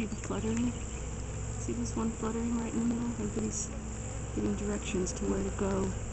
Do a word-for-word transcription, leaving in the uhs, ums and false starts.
See the fluttering? See this one fluttering right in the middle? Everybody's getting directions to where to go.